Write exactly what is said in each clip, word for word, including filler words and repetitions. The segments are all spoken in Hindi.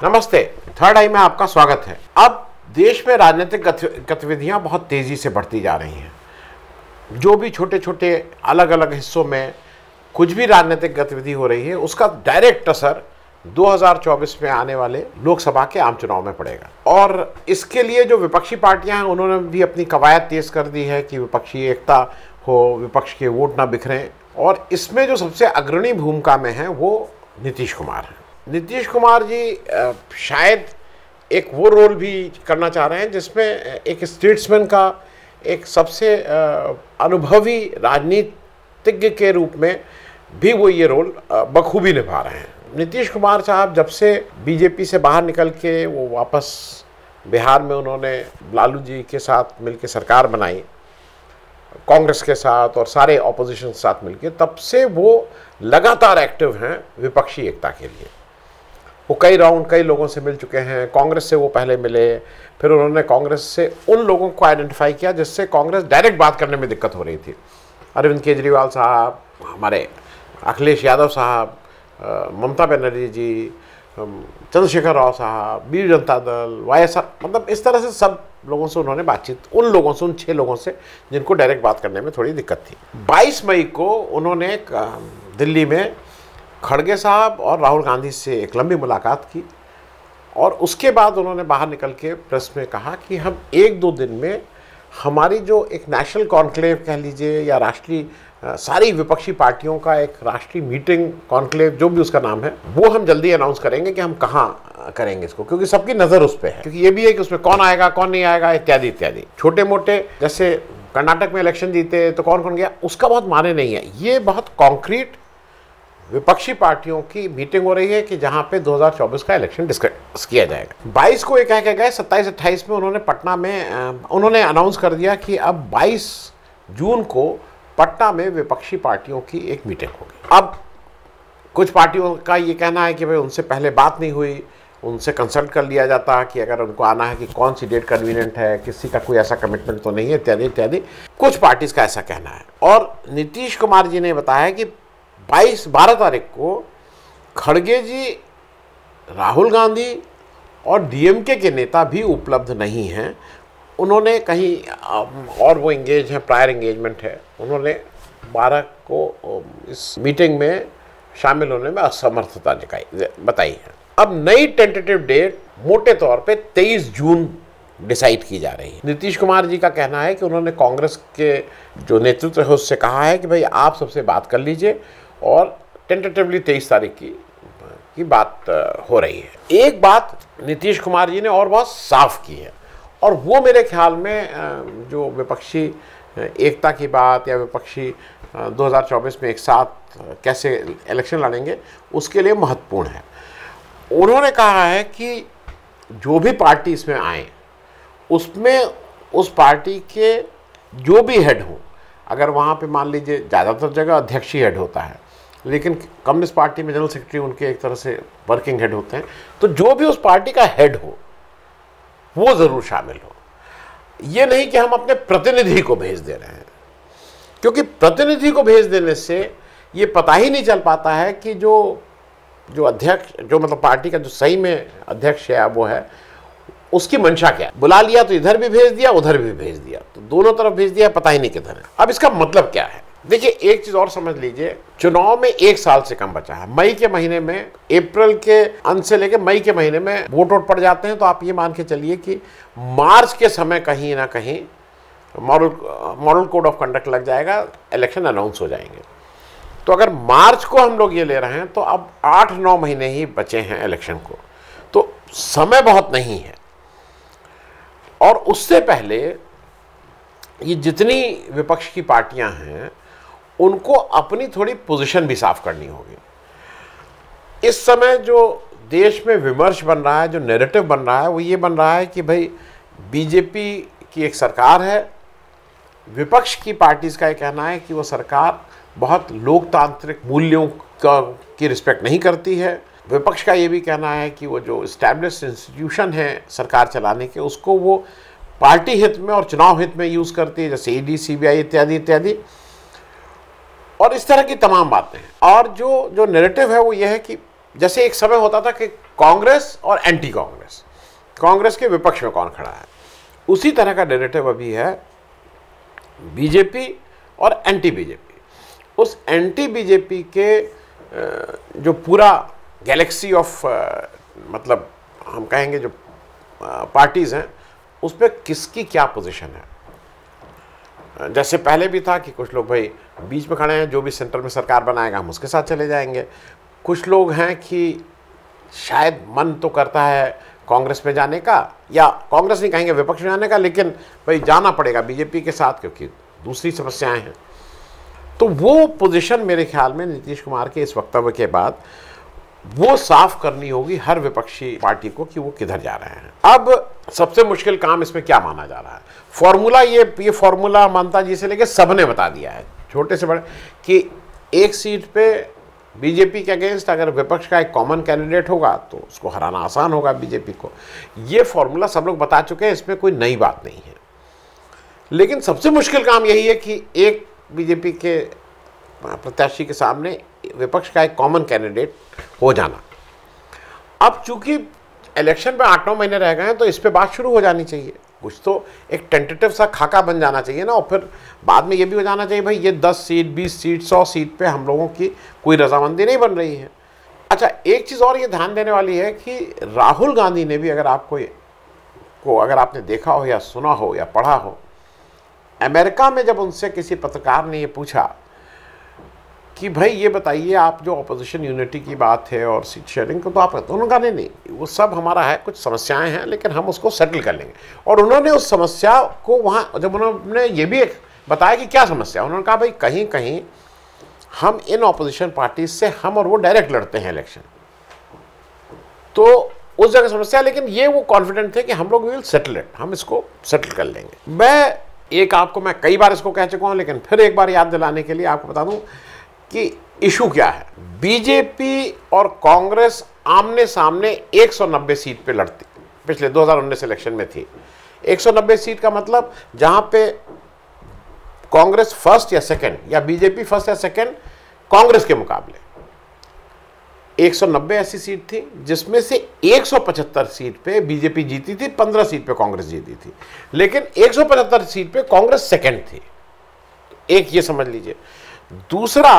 नमस्ते, थर्ड आई में आपका स्वागत है। अब देश में राजनीतिक गतिविधियां बहुत तेजी से बढ़ती जा रही हैं। जो भी छोटे छोटे अलग अलग हिस्सों में कुछ भी राजनीतिक गतिविधि हो रही है, उसका डायरेक्ट असर दो हज़ार चौबीस में आने वाले लोकसभा के आम चुनाव में पड़ेगा। और इसके लिए जो विपक्षी पार्टियां हैं, उन्होंने भी अपनी कवायद तेज कर दी है कि विपक्षी एकता हो, विपक्ष के वोट ना बिखरें। और इसमें जो सबसे अग्रणी भूमिका में है वो नीतीश कुमार है। नीतीश कुमार जी शायद एक वो रोल भी करना चाह रहे हैं जिसमें एक स्टेट्समैन का, एक सबसे अनुभवी राजनीतिज्ञ के रूप में भी वो ये रोल बखूबी निभा रहे हैं। नीतीश कुमार साहब जब से बीजेपी से बाहर निकल के वो वापस बिहार में उन्होंने लालू जी के साथ मिलकर सरकार बनाई, कांग्रेस के साथ और सारे ऑपोजिशन के साथ मिलकर, तब से वो लगातार एक्टिव हैं विपक्षी एकता के लिए। वो कई राउंड कई लोगों से मिल चुके हैं। कांग्रेस से वो पहले मिले, फिर उन्होंने कांग्रेस से उन लोगों को आइडेंटिफाई किया जिससे कांग्रेस डायरेक्ट बात करने में दिक्कत हो रही थी। अरविंद केजरीवाल साहब, हमारे अखिलेश यादव साहब, ममता बनर्जी जी, चंद्रशेखर राव साहब, Biju Janata Dal, Y S R, मतलब इस तरह से सब लोगों से उन्होंने बातचीत, उन लोगों से, उन छः लोगों से जिनको डायरेक्ट बात करने में थोड़ी दिक्कत थी। बाईस मई को उन्होंने दिल्ली में खड़गे साहब और राहुल गांधी से एक लंबी मुलाकात की और उसके बाद उन्होंने बाहर निकल के प्रेस में कहा कि हम एक दो दिन में हमारी जो एक नेशनल कॉन्क्लेव कह लीजिए या राष्ट्रीय सारी विपक्षी पार्टियों का एक राष्ट्रीय मीटिंग, कॉन्क्लेव, जो भी उसका नाम है, वो हम जल्दी अनाउंस करेंगे कि हम कहाँ करेंगे इसको, क्योंकि सबकी नज़र उस पर है। क्योंकि ये भी है कि उसमें कौन आएगा कौन नहीं आएगा इत्यादि इत्यादि। छोटे मोटे जैसे कर्नाटक में इलेक्शन जीते तो कौन कौन गया, उसका बहुत माने नहीं है। ये बहुत कॉन्क्रीट विपक्षी पार्टियों की मीटिंग हो रही है कि जहां पे दो हज़ार चौबीस का इलेक्शन डिस्कस किया जाएगा। बाईस को ये कह के गए, सत्ताईस अट्ठाईस में उन्होंने पटना में उन्होंने अनाउंस कर दिया कि अब बाईस जून को पटना में विपक्षी पार्टियों की एक मीटिंग होगी। अब कुछ पार्टियों का ये कहना है कि भाई उनसे पहले बात नहीं हुई, उनसे कंसल्ट कर लिया जाता कि अगर उनको आना है कि कौन सी डेट कन्वीनियंट है, किसी का कोई ऐसा कमिटमेंट तो नहीं है, इत्यादि इत्यादि। कुछ पार्टीज का ऐसा कहना है। और नीतीश कुमार जी ने बताया कि बाईस बारह तारीख को खड़गे जी, राहुल गांधी और डीएमके के नेता भी उपलब्ध नहीं हैं। उन्होंने कहीं और वो इंगेज हैं, प्रायर इंगेजमेंट है। उन्होंने बारह को इस मीटिंग में शामिल होने में असमर्थता दिखाई बताई है। अब नई टेंटेटिव डेट मोटे तौर पे तेईस जून डिसाइड की जा रही है। नीतीश कुमार जी का कहना है कि उन्होंने कांग्रेस के जो नेतृत्व है उससे कहा है कि भाई आप सबसे बात कर लीजिए और टेंटेटिवली तेईस तारीख की की बात हो रही है। एक बात नीतीश कुमार जी ने और बहुत साफ की है, और वो मेरे ख्याल में जो विपक्षी एकता की बात या विपक्षी दो हज़ार चौबीस में एक साथ कैसे इलेक्शन लड़ेंगे उसके लिए महत्वपूर्ण है। उन्होंने कहा है कि जो भी पार्टी इसमें आए उसमें उस पार्टी के जो भी हेड हो, अगर वहाँ पे मान लीजिए ज़्यादातर जगह अध्यक्ष ही हेड होता है, लेकिन कम्युनिस्ट पार्टी में जनरल सेक्रेटरी उनके एक तरह से वर्किंग हेड होते हैं, तो जो भी उस पार्टी का हेड हो वो ज़रूर शामिल हो। ये नहीं कि हम अपने प्रतिनिधि को भेज दे रहे हैं, क्योंकि प्रतिनिधि को भेज देने से ये पता ही नहीं चल पाता है कि जो जो अध्यक्ष, जो मतलब पार्टी का जो सही में अध्यक्ष है वो है, उसकी मंशा क्या है। बुला लिया तो इधर भी भेज दिया, उधर भी भेज दिया, तो दोनों तरफ भेज दिया, पता ही नहीं किधर है। अब इसका मतलब क्या है? देखिए, एक चीज और समझ लीजिए, चुनाव में एक साल से कम बचा है। मई के महीने में, अप्रैल के अंत से लेकर मई के महीने में वोट वोट पड़ जाते हैं, तो आप ये मान के चलिए कि मार्च के समय कहीं ना कहीं model model code of conduct लग जाएगा, इलेक्शन अनाउंस हो जाएंगे। तो अगर मार्च को हम लोग ये ले रहे हैं तो अब आठ नौ महीने ही बचे हैं इलेक्शन को, तो समय बहुत नहीं है। और उससे पहले ये जितनी विपक्ष की पार्टियां हैं उनको अपनी थोड़ी पोजीशन भी साफ करनी होगी। इस समय जो देश में विमर्श बन रहा है, जो नैरेटिव बन रहा है, वो ये बन रहा है कि भाई बीजेपी की एक सरकार है, विपक्ष की पार्टीज का ये कहना है कि वो सरकार बहुत लोकतांत्रिक मूल्यों का की रिस्पेक्ट नहीं करती है। विपक्ष का ये भी कहना है कि वो जो इस्टेब्लिश्ड इंस्टीट्यूशन है सरकार चलाने के, उसको वो पार्टी हित में और चुनाव हित में यूज़ करती है, जैसे ईडी, सीबीआई इत्यादि इत्यादि, और इस तरह की तमाम बातें हैं। और जो जो नैरेटिव है वो ये है कि जैसे एक समय होता था कि कांग्रेस और एंटी कांग्रेस, कांग्रेस के विपक्ष में कौन खड़ा है, उसी तरह का नैरेटिव अभी है बीजेपी और एंटी बीजेपी। उस एंटी बीजेपी के जो पूरा गैलेक्सी ऑफ मतलब हम कहेंगे जो पार्टीज़ हैं, उस पर किसकी क्या पोजीशन है। जैसे पहले भी था कि कुछ लोग भाई बीच में खड़े हैं, जो भी सेंटर में सरकार बनाएगा हम उसके साथ चले जाएंगे। कुछ लोग हैं कि शायद मन तो करता है कांग्रेस में जाने का, या कांग्रेस नहीं कहेंगे विपक्ष में जाने का, लेकिन भाई जाना पड़ेगा बीजेपी के साथ क्योंकि दूसरी समस्याएं हैं। तो वो पोजीशन मेरे ख्याल में नीतीश कुमार के इस वक्तव्य के बाद वो साफ करनी होगी हर विपक्षी पार्टी को कि वो किधर जा रहे हैं। अब सबसे मुश्किल काम इसमें क्या माना जा रहा है, फॉर्मूला, ये ये फॉर्मूला ममता जी से लेके सबने बता दिया है, छोटे से बड़े, कि एक सीट पे बीजेपी के अगेंस्ट अगर विपक्ष का एक कॉमन कैंडिडेट होगा तो उसको हराना आसान होगा बीजेपी को। ये फॉर्मूला सब लोग बता चुके हैं, इसमें कोई नई बात नहीं है। लेकिन सबसे मुश्किल काम यही है कि एक बीजेपी के प्रत्याशी के सामने विपक्ष का एक कॉमन कैंडिडेट हो जाना। अब चूंकि इलेक्शन में आठ नौ महीने रह गए हैं तो इस पे बात शुरू हो जानी चाहिए, कुछ तो एक टेंटेटिव सा खाका बन जाना चाहिए ना, और फिर बाद में ये भी हो जाना चाहिए भाई ये दस सीट, बीस सीट, सौ सीट पे हम लोगों की कोई रजामंदी नहीं बन रही है। अच्छा, एक चीज़ और ये ध्यान देने वाली है कि राहुल गांधी ने भी, अगर आपको को अगर आपने देखा हो या सुना हो या पढ़ा हो, अमेरिका में जब उनसे किसी पत्रकार ने ये पूछा कि भाई ये बताइए आप जो अपोजिशन यूनिटी की बात है और सीट शेयरिंग को, तो आप उन्होंने कहा नहीं नहीं वो सब हमारा है, कुछ समस्याएं हैं लेकिन हम उसको सेटल कर लेंगे। और उन्होंने उस समस्या को वहाँ, जब उन्होंने ये भी बताया कि क्या समस्या, उन्होंने कहा भाई कहीं कहीं हम इन अपोजिशन पार्टी से हम और वो डायरेक्ट लड़ते हैं इलेक्शन, तो उस जगह समस्या, लेकिन ये वो कॉन्फिडेंट थे कि हम लोग विल सेटल इट, हम इसको सेटल कर लेंगे। मैं एक आपको मैं कई बार इसको कह चुका हूँ, लेकिन फिर एक बार याद दिलाने के लिए आपको बता दूं कि इशू क्या है। बीजेपी और कांग्रेस आमने सामने एक सौ नब्बे सीट पे लड़ती, पिछले दो हज़ार उन्नीस इलेक्शन में थी। एक सौ नब्बे सीट का मतलब जहां पे कांग्रेस फर्स्ट या सेकंड या बीजेपी फर्स्ट या सेकंड कांग्रेस के मुकाबले, एक सौ नब्बे ऐसी सीट थी जिसमें से एक सौ पचहत्तर सीट पे बीजेपी जीती थी, पंद्रह सीट पे कांग्रेस जीती थी, लेकिन एक सौ पचहत्तर सीट पे कांग्रेस सेकंड थी। एक ये समझ लीजिए। दूसरा,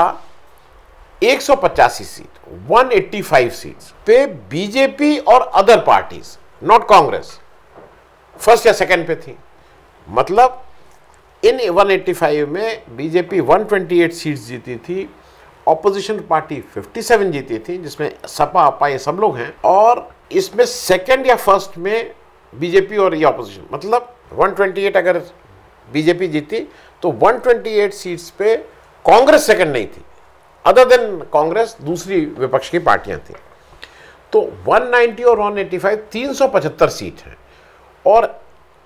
एक सौ पचासी सीट, एक सौ पचासी सीट्स पे बीजेपी और other parties, not Congress, first या सेकंड पे थी। मतलब इन एक सौ पचासी में बीजेपी एक सौ अट्ठाईस सीट्स जीती थी, ऑपोजिशन पार्टी सत्तावन जीती थी, जिसमें सपा अपा ये सब लोग हैं, और इसमें सेकंड या फर्स्ट में बीजेपी और ये ऑपोजिशन, मतलब एक सौ अट्ठाईस अगर बीजेपी जीती तो एक सौ अट्ठाईस सीट्स पे कांग्रेस सेकंड नहीं थी, अदर देन कांग्रेस दूसरी विपक्ष की पार्टियां थी। तो एक सौ नब्बे और एक सौ पचासी तीन सौ पचहत्तर सीट हैं, और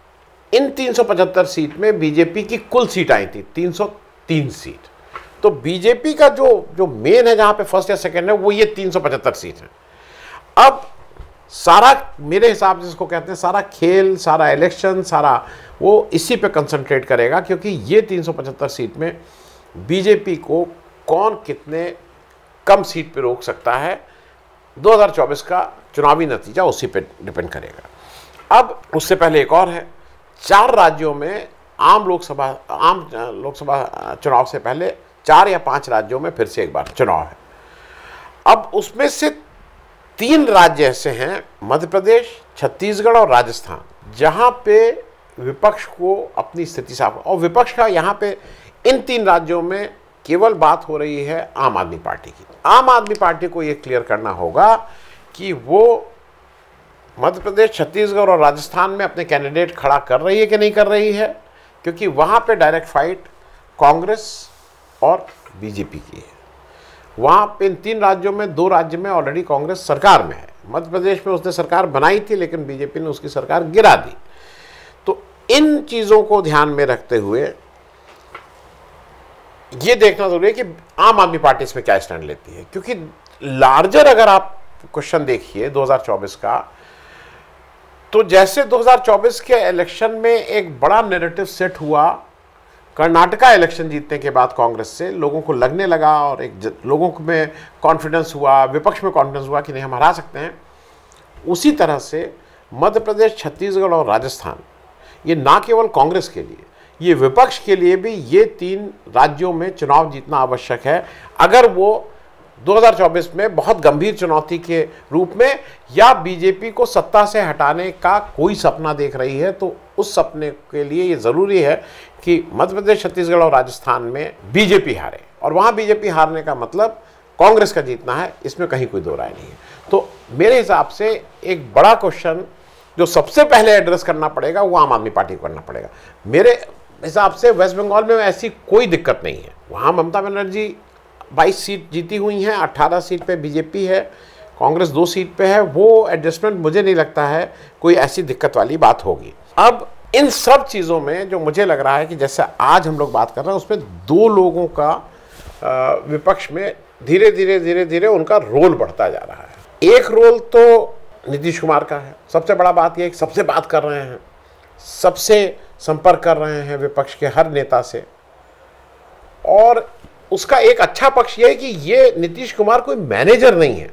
इन तीन सौ पचहत्तर सीट में बीजेपी की कुल सीट आई थी तीन सौ तीन सीट। तो बीजेपी का जो जो मेन है जहां पे फर्स्ट या सेकंड है वो ये तीन सौ पचहत्तर सीट है। अब सारा मेरे हिसाब से इसको कहते हैं सारा खेल, सारा इलेक्शन, सारा वो इसी पे कंसंट्रेट करेगा, क्योंकि ये तीन सौ पचहत्तर सीट में बीजेपी को कौन कितने कम सीट पे रोक सकता है, दो हज़ार चौबीस का चुनावी नतीजा उसी पे डिपेंड करेगा। अब उससे पहले एक और है, चार राज्यों में आम लोकसभा आम लोकसभा चुनाव से पहले चार या पांच राज्यों में फिर से एक बार चुनाव है। अब उसमें से तीन राज्य ऐसे हैं, मध्य प्रदेश, छत्तीसगढ़ और राजस्थान, जहां पे विपक्ष को अपनी स्थिति साफ, और विपक्ष का यहां पे इन तीन राज्यों में केवल बात हो रही है आम आदमी पार्टी की। आम आदमी पार्टी को यह क्लियर करना होगा कि वो मध्य प्रदेश, छत्तीसगढ़ और राजस्थान में अपने कैंडिडेट खड़ा कर रही है कि नहीं कर रही है, क्योंकि वहां पे डायरेक्ट फाइट कांग्रेस और बीजेपी की है। वहां पे इन तीन राज्यों में दो राज्य में ऑलरेडी कांग्रेस सरकार में है। मध्य प्रदेश में उसने सरकार बनाई थी लेकिन बीजेपी ने उसकी सरकार गिरा दी। तो इन चीजों को ध्यान में रखते हुए ये देखना जरूरी है कि आम आदमी पार्टी इसमें क्या स्टैंड लेती है, क्योंकि लार्जर अगर आप क्वेश्चन देखिए दो हज़ार चौबीस का, तो जैसे दो हज़ार चौबीस के इलेक्शन में एक बड़ा नैरेटिव सेट हुआ कर्नाटका इलेक्शन जीतने के बाद कांग्रेस से लोगों को लगने लगा और एक लोगों में कॉन्फिडेंस हुआ, विपक्ष में कॉन्फिडेंस हुआ कि नहीं हम हरा सकते हैं। उसी तरह से मध्य प्रदेश, छत्तीसगढ़ और राजस्थान, ये ना केवल कांग्रेस के लिए, ये विपक्ष के लिए भी ये तीन राज्यों में चुनाव जीतना आवश्यक है अगर वो दो हज़ार चौबीस में बहुत गंभीर चुनौती के रूप में या बीजेपी को सत्ता से हटाने का कोई सपना देख रही है। तो उस सपने के लिए ये ज़रूरी है कि मध्य प्रदेश, छत्तीसगढ़ और राजस्थान में बीजेपी हारे, और वहाँ बीजेपी हारने का मतलब कांग्रेस का जीतना है, इसमें कहीं कोई दो राय नहीं है। तो मेरे हिसाब से एक बड़ा क्वेश्चन जो सबसे पहले एड्रेस करना पड़ेगा वो आम आदमी पार्टी को करना पड़ेगा। मेरे हिसाब से वेस्ट बंगाल में ऐसी कोई दिक्कत नहीं है। वहाँ ममता बनर्जी बाईस सीट जीती हुई हैं, अट्ठारह सीट पे बीजेपी है, कांग्रेस दो सीट पे है। वो एडजस्टमेंट मुझे नहीं लगता है कोई ऐसी दिक्कत वाली बात होगी। अब इन सब चीज़ों में जो मुझे लग रहा है कि जैसे आज हम लोग बात कर रहे हैं उसमें दो लोगों का विपक्ष में धीरे धीरे धीरे धीरे उनका रोल बढ़ता जा रहा है। एक रोल तो नीतीश कुमार का है। सबसे बड़ा बात यह है कि सबसे बात कर रहे हैं, सबसे संपर्क कर रहे हैं विपक्ष के हर नेता से, और उसका एक अच्छा पक्ष यह है कि ये नीतीश कुमार कोई मैनेजर नहीं है।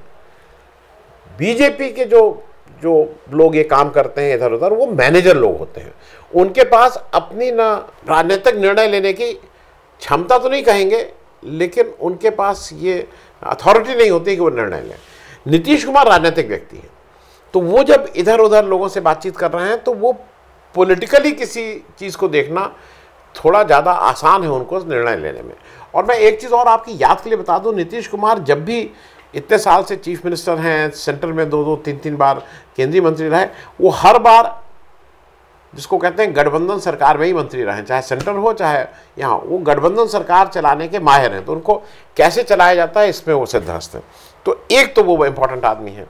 बीजेपी के जो जो लोग ये काम करते हैं इधर उधर, वो मैनेजर लोग होते हैं। उनके पास अपनी ना राजनीतिक निर्णय लेने की क्षमता तो नहीं कहेंगे, लेकिन उनके पास ये अथॉरिटी नहीं होती कि वो निर्णय लें। नीतीश कुमार राजनीतिक व्यक्ति है, तो वो जब इधर उधर लोगों से बातचीत कर रहे हैं तो वो पॉलिटिकली किसी चीज़ को देखना थोड़ा ज़्यादा आसान है उनको निर्णय लेने में। और मैं एक चीज़ और आपकी याद के लिए बता दूं, नीतीश कुमार जब भी इतने साल से चीफ मिनिस्टर हैं, सेंटर में दो दो तीन तीन बार केंद्रीय मंत्री रहे, वो हर बार जिसको कहते हैं गठबंधन सरकार में ही मंत्री रहे, चाहे सेंटर हो चाहे यहाँ, वो गठबंधन सरकार चलाने के माहिर हैं। तो उनको कैसे चलाया जाता है इसमें वो सिद्धहस्त हैं। तो एक तो वो इम्पोर्टेंट आदमी है,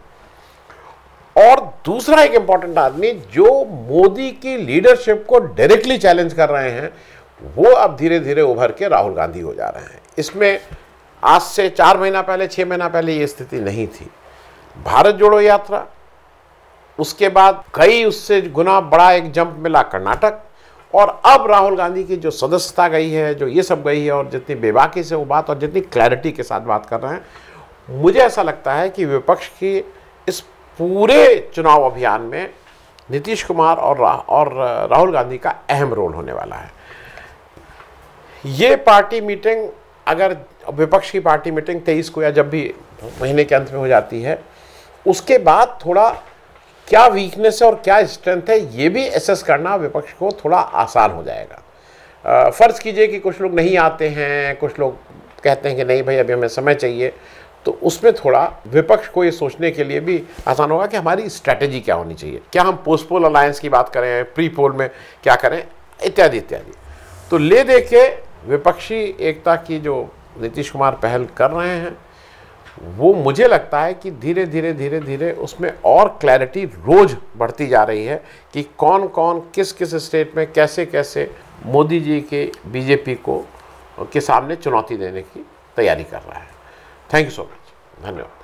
और दूसरा एक इम्पॉर्टेंट आदमी जो मोदी की लीडरशिप को डायरेक्टली चैलेंज कर रहे हैं, वो अब धीरे धीरे उभर के राहुल गांधी हो जा रहे हैं। इसमें आज से चार महीना पहले, छः महीना पहले ये स्थिति नहीं थी। भारत जोड़ो यात्रा, उसके बाद कई उससे गुना बड़ा एक जंप मिला कर्नाटक, और अब राहुल गांधी की जो सदस्यता गई है, जो ये सब गई है, और जितनी बेबाकी से वो बात और जितनी क्लैरिटी के साथ बात कर रहे हैं, मुझे ऐसा लगता है कि विपक्ष की इस पूरे चुनाव अभियान में नीतीश कुमार और रा, और राहुल गांधी का अहम रोल होने वाला है। ये पार्टी मीटिंग, अगर विपक्ष की पार्टी मीटिंग तेईस को या जब भी महीने के अंत में हो जाती है, उसके बाद थोड़ा क्या वीकनेस है और क्या स्ट्रेंथ है ये भी एसेस करना विपक्ष को थोड़ा आसान हो जाएगा। फ़र्ज़ कीजिए कि कुछ लोग नहीं आते हैं, कुछ लोग कहते हैं कि नहीं भाई अभी हमें समय चाहिए, तो उसमें थोड़ा विपक्ष को ये सोचने के लिए भी आसान होगा कि हमारी स्ट्रैटेजी क्या होनी चाहिए। क्या हम पोस्ट पोल अलायंस की बात करें, प्री पोल में क्या करें, इत्यादि इत्यादि। तो ले दे के विपक्षी एकता की जो नीतीश कुमार पहल कर रहे हैं, वो मुझे लगता है कि धीरे धीरे धीरे धीरे उसमें और क्लैरिटी रोज़ बढ़ती जा रही है कि कौन कौन किस किस स्टेट में कैसे कैसे मोदी जी के बीजेपी को के सामने चुनौती देने की तैयारी कर रहा है। थैंक यू सो मच, धन्यवाद।